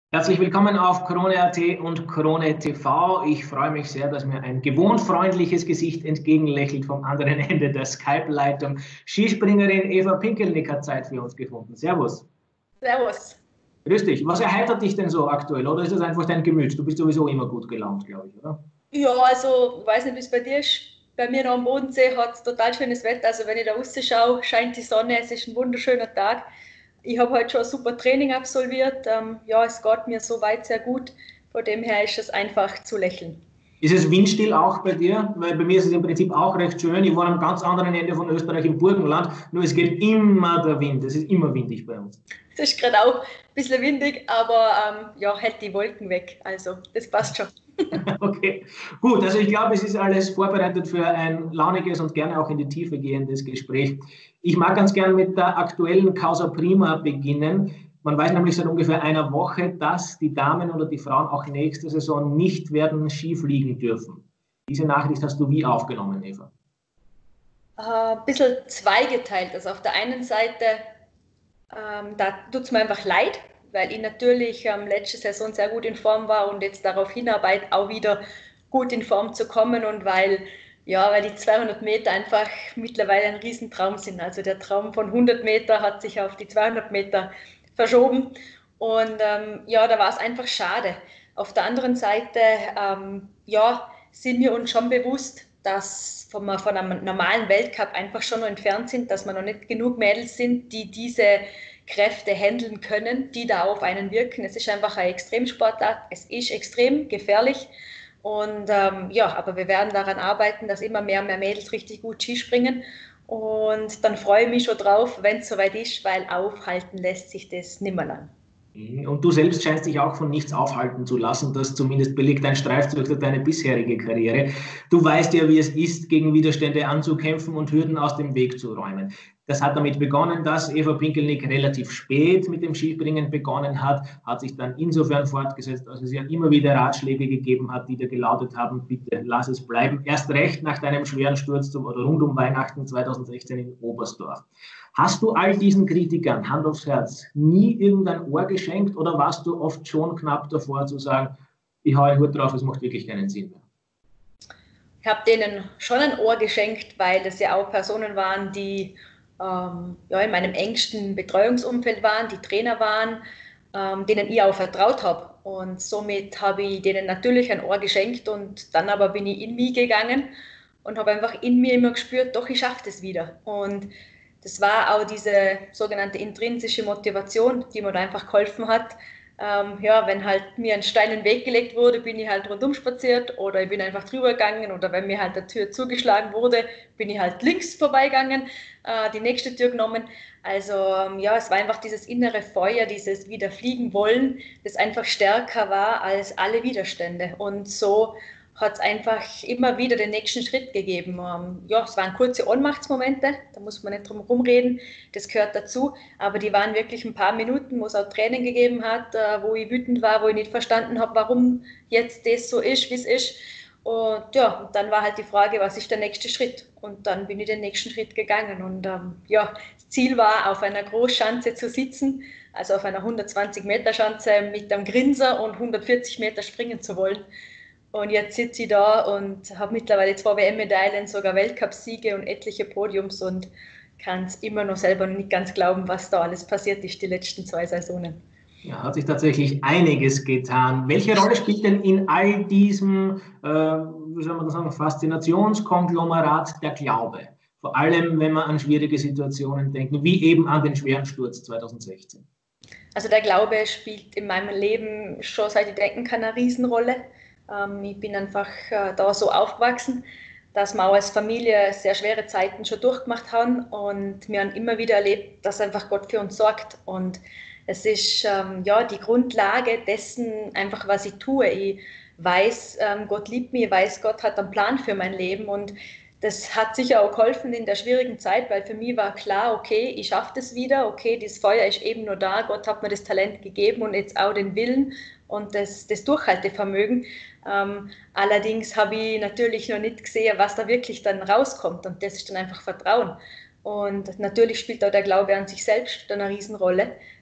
Herzlich willkommen auf Krone.at und Krone TV. Ich freue mich sehr, dass mir ein gewohnt freundliches Gesicht entgegenlächelt vom anderen Ende der Skype-Leitung. Skispringerin Eva Pinkelnick hat Zeit für uns gefunden. Servus. Servus. Grüß dich. Was erheitert dich denn so aktuell? Oder ist das einfach dein Gemüt? Du bist sowieso immer gut gelaunt, glaube ich, oder? Ja, also, ich weiß nicht, wie es bei dir ist. Bei mir noch am Bodensee hat es total schönes Wetter. Also, wenn ich da rausschaue, scheint die Sonne. Es ist ein wunderschöner Tag. Ich habe heute schon ein super Training absolviert. Ja, es geht mir soweit sehr gut. Von dem her ist es einfach zu lächeln. Ist es windstill auch bei dir? Weil bei mir ist es im Prinzip auch recht schön. Ich war am ganz anderen Ende von Österreich im Burgenland. Nur es geht immer der Wind. Es ist immer windig bei uns. Es ist gerade auch ein bisschen windig, aber ja, hält die Wolken weg. Also, das passt schon. Okay, gut. Also ich glaube, es ist alles vorbereitet für ein launiges und gerne auch in die Tiefe gehendes Gespräch. Ich mag ganz gern mit der aktuellen Causa Prima beginnen. Man weiß nämlich seit ungefähr einer Woche, dass die Damen oder die Frauen auch nächste Saison nicht werden Ski fliegen dürfen. Diese Nachricht hast du wie aufgenommen, Eva? Ein bisschen zweigeteilt. Also auf der einen Seite, da tut es mir einfach leid, weil ich natürlich letzte Saison sehr gut in Form war und jetzt darauf hinarbeite, auch wieder gut in Form zu kommen und weil die 200 Meter einfach mittlerweile ein Riesentraum sind. Also der Traum von 100 Meter hat sich auf die 200 Meter verschoben und da war es einfach schade. Auf der anderen Seite, sind wir uns schon bewusst, dass von einem normalen Weltcup einfach schon noch entfernt sind, dass wir noch nicht genug Mädels sind, die diese Kräfte handeln können, die da auf einen wirken. Es ist einfach ein Extremsportart, es ist extrem gefährlich und aber wir werden daran arbeiten, dass immer mehr und mehr Mädels richtig gut Skispringen und dann freue ich mich schon drauf, wenn es soweit ist, weil aufhalten lässt sich das nimmer lang. Und du selbst scheinst dich auch von nichts aufhalten zu lassen. Das zumindest belegt ein Streifzug durch deine bisherige Karriere. Du weißt ja, wie es ist, gegen Widerstände anzukämpfen und Hürden aus dem Weg zu räumen. Das hat damit begonnen, dass Eva Pinkelnick relativ spät mit dem Skispringen begonnen hat sich dann insofern fortgesetzt, als es ja immer wieder Ratschläge gegeben hat, die da gelautet haben, bitte lass es bleiben. Erst recht nach deinem schweren Sturz oder rund um Weihnachten 2016 in Oberstdorf. Hast du all diesen Kritikern, Hand aufs Herz, nie irgendein Ohr geschenkt oder warst du oft schon knapp davor zu sagen, ich hau einen Hut drauf, es macht wirklich keinen Sinn mehr? Ich habe denen schon ein Ohr geschenkt, weil das ja auch Personen waren, die in meinem engsten Betreuungsumfeld waren, die Trainer waren, denen ich auch vertraut habe. Und somit habe ich denen natürlich ein Ohr geschenkt und dann aber bin ich in mich gegangen und habe einfach in mir immer gespürt, doch, ich schaffe das wieder. Und das war auch diese sogenannte intrinsische Motivation, die mir da einfach geholfen hat. Wenn halt mir ein Stein in den Weg gelegt wurde, bin ich halt rundum spaziert oder ich bin einfach drüber gegangen oder wenn mir halt eine Tür zugeschlagen wurde, bin ich halt links vorbeigegangen, die nächste Tür genommen. Also es war einfach dieses innere Feuer, dieses wieder fliegen wollen, das einfach stärker war als alle Widerstände. Und so hat es einfach immer wieder den nächsten Schritt gegeben. Es waren kurze Ohnmachtsmomente, da muss man nicht drum herum reden, das gehört dazu, aber die waren wirklich ein paar Minuten, wo es auch Tränen gegeben hat, wo ich wütend war, wo ich nicht verstanden habe, warum jetzt das so ist, wie es ist. Und dann war halt die Frage, was ist der nächste Schritt? Und dann bin ich den nächsten Schritt gegangen. Und das Ziel war, auf einer Großschanze zu sitzen, also auf einer 120-Meter-Schanze mit einem Grinser und 140 Meter springen zu wollen. Und jetzt sitze ich da und habe mittlerweile 2 WM-Medaillen, sogar Weltcupsiege und etliche Podiums und kann es immer noch selber nicht ganz glauben, was da alles passiert ist die letzten 2 Saisonen. Ja, hat sich tatsächlich einiges getan. Welche Rolle spielt denn in all diesem, wie soll man das sagen, Faszinationskonglomerat der Glaube? Vor allem, wenn man an schwierige Situationen denkt, wie eben an den schweren Sturz 2016. Also der Glaube spielt in meinem Leben schon seit ich denken kann eine Riesenrolle. Ich bin einfach da so aufgewachsen, dass wir auch als Familie sehr schwere Zeiten schon durchgemacht haben und wir haben immer wieder erlebt, dass einfach Gott für uns sorgt und es ist die Grundlage dessen einfach, was ich tue. Ich weiß, Gott liebt mich, ich weiß, Gott hat einen Plan für mein Leben und das hat sicher auch geholfen in der schwierigen Zeit, weil für mich war klar, okay, ich schaffe das wieder, okay, das Feuer ist eben nur da, Gott hat mir das Talent gegeben und jetzt auch den Willen und das Durchhaltevermögen. Allerdings habe ich natürlich noch nicht gesehen, was da wirklich dann rauskommt und das ist dann einfach Vertrauen. Und natürlich spielt auch der Glaube an sich selbst eine Riesenrolle,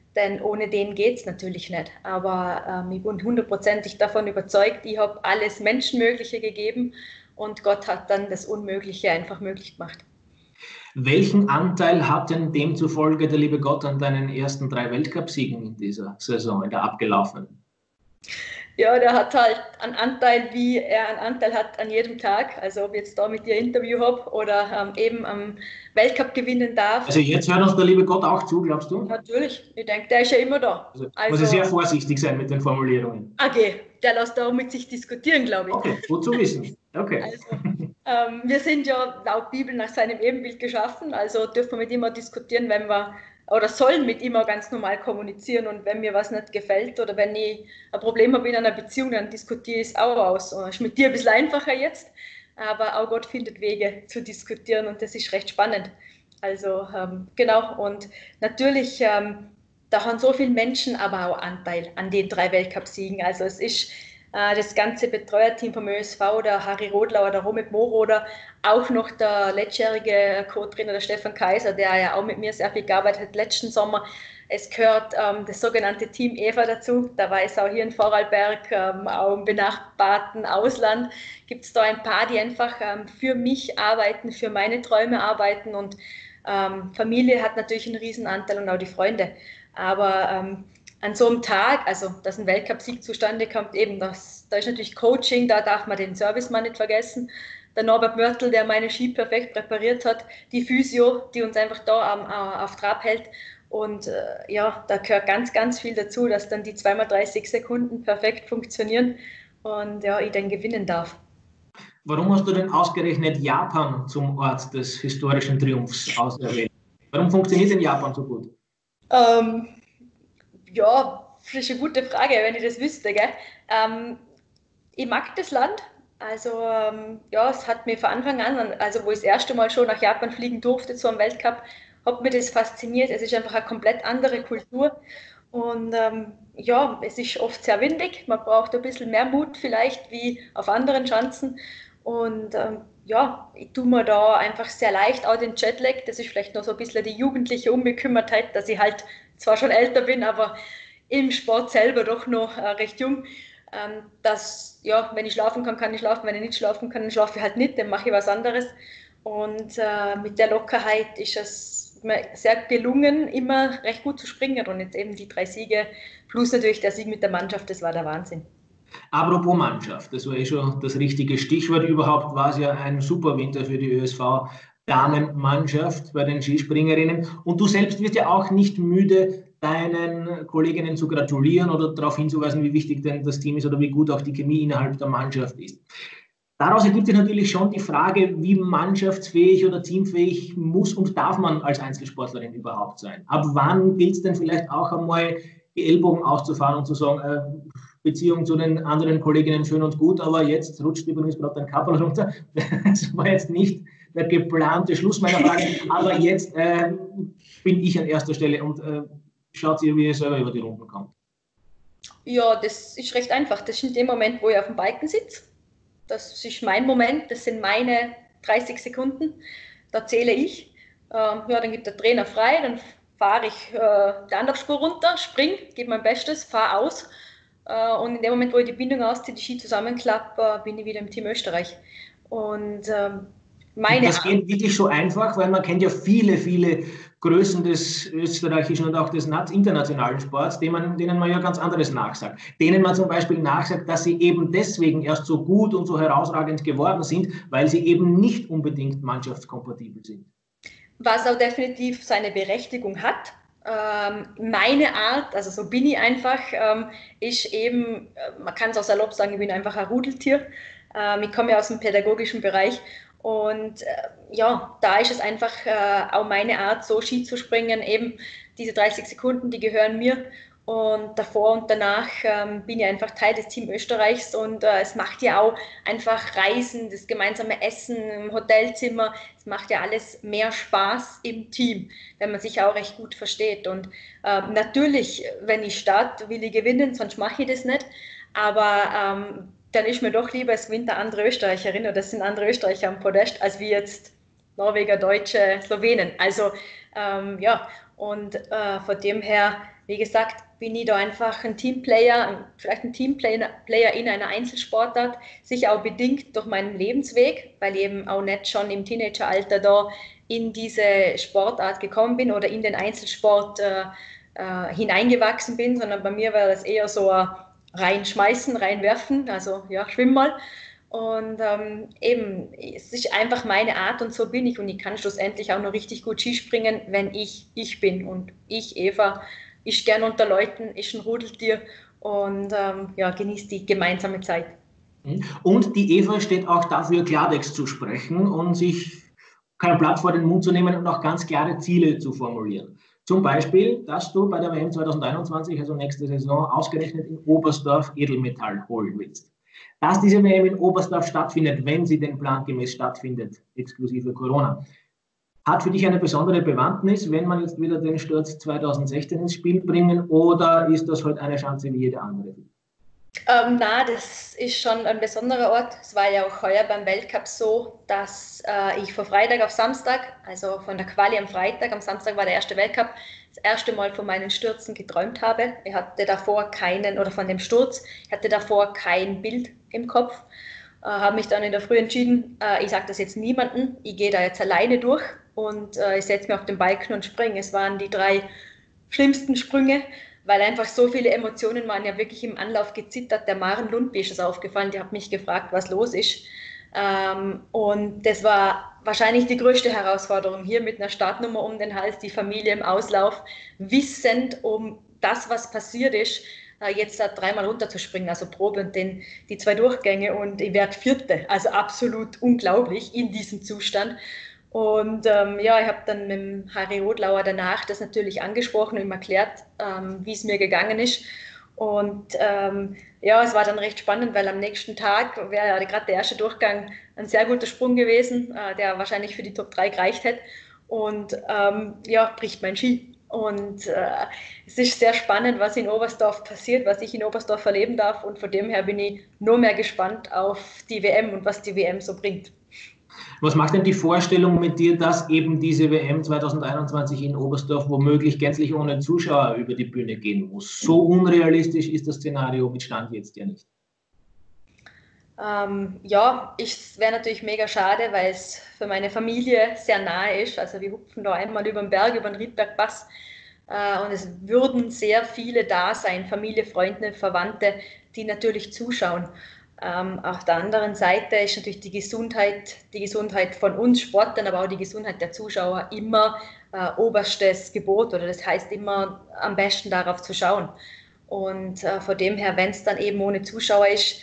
denn ohne den geht es natürlich nicht. Aber ich bin 100%ig davon überzeugt, ich habe alles Menschenmögliche gegeben und Gott hat dann das Unmögliche einfach möglich gemacht. Welchen Anteil hat denn demzufolge der liebe Gott an deinen ersten 3 Weltcupsiegen in dieser Saison, in der abgelaufenen? Ja, der hat halt einen Anteil, wie er einen Anteil hat an jedem Tag. Also ob ich jetzt da mit dir ein Interview habe oder eben am Weltcup gewinnen darf. Also jetzt hört uns der liebe Gott auch zu, glaubst du? Natürlich, ich denke, der ist ja immer da. Also muss ich sehr vorsichtig sein mit den Formulierungen. Okay, der lässt da mit sich diskutieren, glaube ich. Okay, gut zu wissen. Okay. Also, wir sind ja laut Bibel nach seinem Ebenbild geschaffen, also dürfen wir mit ihm auch diskutieren, wenn wir, oder sollen mit ihm auch ganz normal kommunizieren, und wenn mir was nicht gefällt oder wenn ich ein Problem habe in einer Beziehung, dann diskutiere ich es auch aus. Und ist mit dir ein bisschen einfacher jetzt, aber auch Gott findet Wege zu diskutieren und das ist recht spannend. Also genau, und natürlich, da haben so viele Menschen aber auch Anteil an den 3 Weltcupsiegen. Also es ist das ganze Betreuerteam vom ÖSV, der Harry Rodlauer, der Romit Moroder, auch noch der letztjährige Co-Trainer, der Stefan Kaiser, der ja auch mit mir sehr viel gearbeitet hat letzten Sommer. Es gehört das sogenannte Team Eva dazu. Da weiß auch hier in Vorarlberg, auch im benachbarten Ausland, gibt es da ein paar, die einfach für mich arbeiten, für meine Träume arbeiten, und Familie hat natürlich einen Riesenanteil und auch die Freunde. Aber an so einem Tag, also dass ein Weltcup-Sieg zustande kommt, eben da ist natürlich Coaching, da darf man den Servicemann nicht vergessen. Der Norbert Mörtel, der meine Ski perfekt präpariert hat, die Physio, die uns einfach da auf Trab hält. Und ja, da gehört ganz, ganz viel dazu, dass dann die 2x30 Sekunden perfekt funktionieren und ja, ich dann gewinnen darf. Warum hast du denn ausgerechnet Japan zum Ort des historischen Triumphs auserwählt? Warum funktioniert denn Japan so gut? Ja, das ist eine gute Frage, wenn ich das wüsste. Gell? Ich mag das Land. Also ja, es hat mir von Anfang an, also wo ich das erste Mal schon nach Japan fliegen durfte zu einem Weltcup, hat mir das fasziniert. Es ist einfach eine komplett andere Kultur. Und ja, es ist oft sehr windig. Man braucht ein bisschen mehr Mut vielleicht wie auf anderen Schanzen. Und ja, ich tue mir da einfach sehr leicht, auch den Jetlag. Das ist vielleicht noch so ein bisschen die jugendliche Unbekümmertheit, dass ich halt zwar schon älter bin, aber im Sport selber doch noch recht jung. Dass, ja, wenn ich schlafen kann, kann ich schlafen. Wenn ich nicht schlafen kann, dann schlafe ich halt nicht, dann mache ich was anderes. Und mit der Lockerheit ist es mir sehr gelungen, immer recht gut zu springen. Und jetzt eben die 3 Siege, plus natürlich der Sieg mit der Mannschaft, das war der Wahnsinn. Apropos Mannschaft, das war schon das richtige Stichwort. Überhaupt war es ja ein super Winter für die ÖSV Damenmannschaft bei den Skispringerinnen. Und du selbst wirst ja auch nicht müde, deinen Kolleginnen zu gratulieren oder darauf hinzuweisen, wie wichtig denn das Team ist oder wie gut auch die Chemie innerhalb der Mannschaft ist. Daraus ergibt sich natürlich schon die Frage, wie mannschaftsfähig oder teamfähig muss und darf man als Einzelsportlerin überhaupt sein? Ab wann gilt es denn vielleicht auch einmal, die Ellbogen auszufahren und zu sagen, Beziehung zu den anderen Kolleginnen schön und gut, aber jetzt rutscht übrigens gerade dein Kappel runter. Das war jetzt nicht der geplante Schluss meiner Frage, aber jetzt bin ich an erster Stelle und schaut ihr, wie ihr selber über die Runden kommt. Ja, das ist recht einfach. Das ist in dem Moment, wo ich auf dem Balken sitze. Das ist mein Moment, das sind meine 30 Sekunden. Da zähle ich. Ja, dann gibt der Trainer frei, dann fahre ich die Anlaufspur runter, spring, gebe mein Bestes, fahre aus. Und in dem Moment, wo ich die Bindung ausziehe, die Ski zusammenklappe, bin ich wieder im Team Österreich. Und das geht wirklich so einfach, weil man kennt ja viele Größen des österreichischen und auch des internationalen Sports, denen man ja ganz anderes nachsagt. Denen man zum Beispiel nachsagt, dass sie eben deswegen erst so gut und so herausragend geworden sind, weil sie eben nicht unbedingt mannschaftskompatibel sind. Was auch definitiv seine Berechtigung hat. Meine Art, also so bin ich einfach, ist eben, man kann es auch salopp sagen, ich bin einfach ein Rudeltier. Ich komme ja aus dem pädagogischen Bereich und ja, da ist es einfach auch meine Art, so Ski zu springen, eben diese 30 Sekunden, die gehören mir. Und davor und danach bin ich einfach Teil des Team Österreichs und es macht ja auch einfach Reisen, das gemeinsame Essen im Hotelzimmer, es macht ja alles mehr Spaß im Team, wenn man sich auch recht gut versteht. Und natürlich, wenn ich starte, will ich gewinnen, sonst mache ich das nicht. Aber dann ist mir doch lieber, es gewinnt eine andere Österreicherin oder es sind andere Österreicher am Podest, als wie jetzt Norweger, Deutsche, Slowenen. Also ja, und von dem her wie gesagt, bin ich da einfach ein Teamplayer, vielleicht ein Teamplayer in einer Einzelsportart, sicher auch bedingt durch meinen Lebensweg, weil ich eben auch nicht schon im Teenageralter da in diese Sportart gekommen bin oder in den Einzelsport hineingewachsen bin, sondern bei mir war das eher so ein reinschmeißen, reinwerfen, also ja, schwimm mal. Und eben, es ist einfach meine Art und so bin ich und ich kann schlussendlich auch noch richtig gut Skispringen, wenn ich bin. Und ich, Eva, ist gern unter Leuten, ist ein Rudeltier und ja, genießt die gemeinsame Zeit. Und die Eva steht auch dafür, Klartext zu sprechen und sich kein Blatt vor den Mund zu nehmen und auch ganz klare Ziele zu formulieren. Zum Beispiel, dass du bei der WM 2021, also nächste Saison, ausgerechnet in Oberstdorf Edelmetall holen willst. Dass diese WM in Oberstdorf stattfindet, wenn sie denn plangemäß stattfindet, exklusive Corona, hat für dich eine besondere Bewandtnis, wenn man jetzt wieder den Sturz 2016 ins Spiel bringen, oder ist das heute eine Chance wie jede andere? Na, das ist schon ein besonderer Ort. Es war ja auch heuer beim Weltcup so, dass ich von Freitag auf Samstag, also von der Quali am Freitag, am Samstag war der erste Weltcup, das erste Mal von meinen Stürzen geträumt habe. Ich hatte davor keinen, oder von dem Sturz, ich hatte davor kein Bild im Kopf. Habe mich dann in der Früh entschieden, ich sage das jetzt niemandem, ich gehe da jetzt alleine durch und ich setze mich auf den Balken und springe. Es waren die 3 schlimmsten Sprünge, weil einfach so viele Emotionen waren, ja wirklich im Anlauf gezittert. Der Maren Lundby ist es aufgefallen, die hat mich gefragt, was los ist. Und das war wahrscheinlich die größte Herausforderung, hier mit einer Startnummer um den Hals, die Familie im Auslauf, wissend um das, was passiert ist, jetzt da 3-mal runterzuspringen, also Probe und die 2 Durchgänge und ich werde Vierte, also absolut unglaublich in diesem Zustand. Und ja, ich habe dann mit dem Harry Rodlauer danach das natürlich angesprochen und ihm erklärt, wie es mir gegangen ist. Und ja, es war dann recht spannend, weil am nächsten Tag wäre ja gerade der erste Durchgang ein sehr guter Sprung gewesen, der wahrscheinlich für die Top 3 gereicht hätte. Und ja, bricht mein Ski. Und es ist sehr spannend, was in Oberstdorf passiert, was ich in Oberstdorf erleben darf. Und von dem her bin ich nur mehr gespannt auf die WM und was die WM so bringt. Was macht denn die Vorstellung mit dir, dass eben diese WM 2021 in Oberstdorf womöglich gänzlich ohne Zuschauer über die Bühne gehen muss? So unrealistisch ist das Szenario mit Stand jetzt ja nicht. Ja, es wäre natürlich mega schade, weil es für meine Familie sehr nahe ist. Also wir hupfen da einmal über den Berg, über den Riedbergpass und es würden sehr viele da sein, Familie, Freunde, Verwandte, die natürlich zuschauen. Auf der anderen Seite ist natürlich die Gesundheit von uns Sportlern, aber auch die Gesundheit der Zuschauer immer oberstes Gebot, oder das heißt immer am besten darauf zu schauen. Und von dem her, wenn es dann eben ohne Zuschauer ist,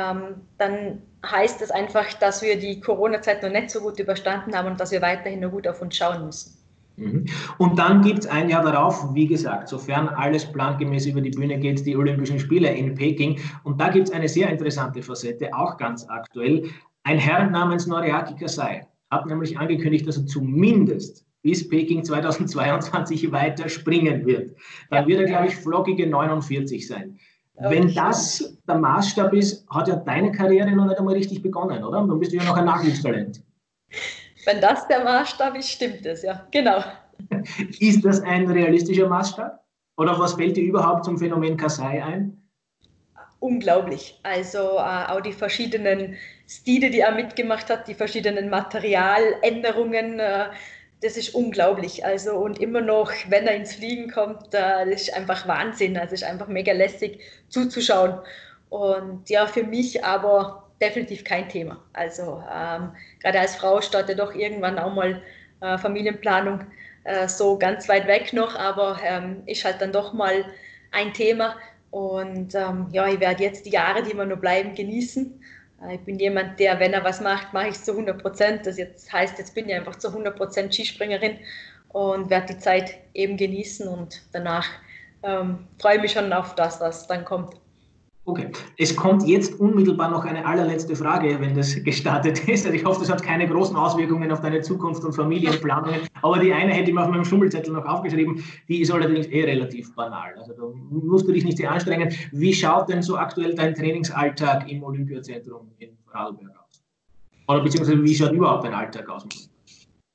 dann heißt das einfach, dass wir die Corona-Zeit noch nicht so gut überstanden haben und dass wir weiterhin noch gut auf uns schauen müssen. Und dann gibt es ein Jahr darauf, wie gesagt, sofern alles plangemäß über die Bühne geht, die Olympischen Spiele in Peking. Und da gibt es eine sehr interessante Facette, auch ganz aktuell. Ein Herr namens Noriaki Kasai hat nämlich angekündigt, dass er zumindest bis Peking 2022 weiter springen wird. Dann wird er, glaube ich, flockige 49 sein. Wenn das der Maßstab ist, hat ja deine Karriere noch nicht einmal richtig begonnen, oder? Dann bist du ja noch ein Nachwuchstalent. Wenn das der Maßstab ist, stimmt es, ja, genau. Ist das ein realistischer Maßstab? Oder was fällt dir überhaupt zum Phänomen Kasai ein? Unglaublich. Also auch die verschiedenen Stile, die er mitgemacht hat, die verschiedenen Materialänderungen, das ist unglaublich. Also und immer noch, wenn er ins Fliegen kommt, das ist einfach Wahnsinn. Also es ist einfach mega lässig zuzuschauen. Und ja, für mich aber definitiv kein Thema. Also gerade als Frau steht ja doch irgendwann auch mal Familienplanung so ganz weit weg noch, aber ist halt dann doch mal ein Thema. Und ja, ich werde jetzt die Jahre, die mir noch bleiben, genießen. Ich bin jemand, der, wenn er was macht, mache ich es zu 100%. Das jetzt heißt, jetzt bin ich einfach zu 100% Skispringerin und werde die Zeit eben genießen und danach freue ich mich schon auf das, was dann kommt. Okay, es kommt jetzt unmittelbar noch eine allerletzte Frage, wenn das gestartet ist. Also ich hoffe, das hat keine großen Auswirkungen auf deine Zukunft und Familienplanungen. Aber die eine hätte ich mir auf meinem Schummelzettel noch aufgeschrieben. Die ist allerdings relativ banal. Also da musst du dich nicht sehr anstrengen. Wie schaut denn so aktuell dein Trainingsalltag im Olympiazentrum in Vorarlberg aus? Oder beziehungsweise wie schaut überhaupt dein Alltag aus?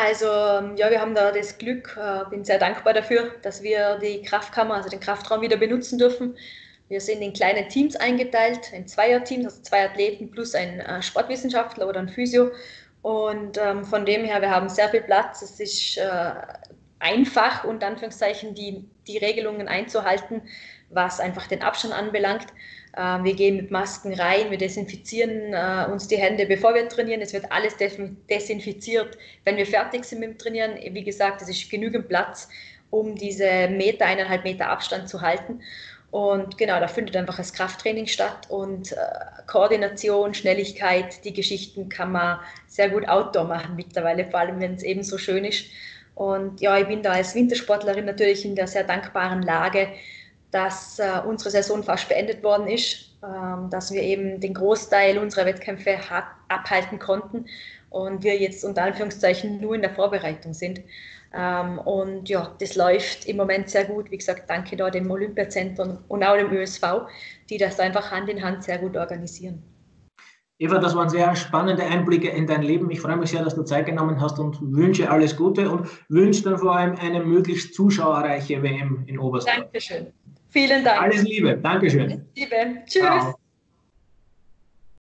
Also ja, wir haben da das Glück, bin sehr dankbar dafür, dass wir die Kraftkammer, also den Kraftraum wieder benutzen dürfen. Wir sind in kleine Teams eingeteilt, in Zweierteams, also 2 Athleten plus ein Sportwissenschaftler oder ein Physio. Und von dem her, wir haben sehr viel Platz. Es ist einfach, unter Anführungszeichen, die Regelungen einzuhalten, was einfach den Abstand anbelangt. Wir gehen mit Masken rein, wir desinfizieren uns die Hände, bevor wir trainieren. Es wird alles desinfiziert, wenn wir fertig sind mit dem Trainieren. Wie gesagt, es ist genügend Platz, um diese 1,5 Meter Abstand zu halten. Und genau, da findet einfach das Krafttraining statt und Koordination, Schnelligkeit, die Geschichten kann man sehr gut outdoor machen mittlerweile, vor allem wenn es eben so schön ist. Und ja, ich bin da als Wintersportlerin natürlich in der sehr dankbaren Lage, dass unsere Saison fast beendet worden ist, dass wir eben den Großteil unserer Wettkämpfe abhalten konnten und wir jetzt unter Anführungszeichen nur in der Vorbereitung sind. Und ja, das läuft im Moment sehr gut. Wie gesagt, danke da dem Olympiazentrum und auch dem ÖSV, die das einfach Hand in Hand sehr gut organisieren. Eva, das waren sehr spannende Einblicke in dein Leben. Ich freue mich sehr, dass du Zeit genommen hast und wünsche alles Gute und wünsche dann vor allem eine möglichst zuschauerreiche WM in Oberstdorf. Dankeschön. Vielen Dank. Alles Liebe. Dankeschön. Alles Liebe. Tschüss. Ciao.